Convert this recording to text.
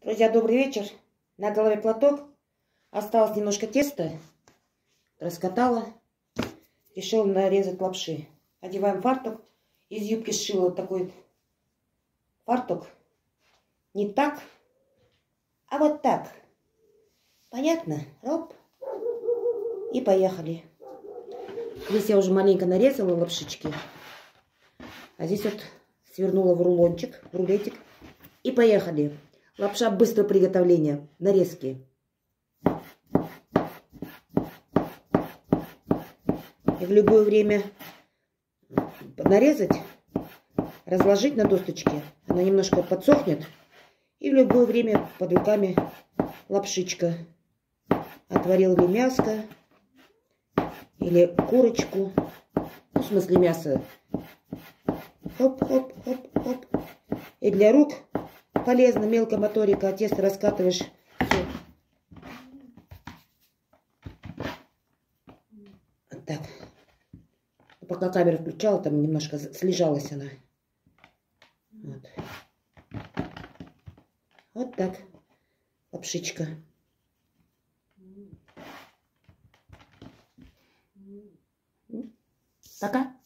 Друзья, добрый вечер. На голове платок. Осталось немножко теста. Раскатала. Решила нарезать лапши. Одеваем фартук. Из юбки сшила вот такой фартук. Не так, а вот так. Понятно? Оп. И поехали. Здесь я уже маленько нарезала лапшички. А здесь вот свернула в рулончик, в рулетик. И поехали. Лапша быстрого приготовления. Нарезки. И в любое время нарезать, разложить на досточке. Она немножко подсохнет. И в любое время под руками лапшичка. Отварил ли мяско или курочку. Ну, в смысле мясо. Хоп-хоп-хоп-хоп. И для рук полезно, мелкая моторика, тесто раскатываешь. Все. Вот так. Пока камеру включала, там немножко слежалась она. Вот. Вот так. Лапшичка. Пока.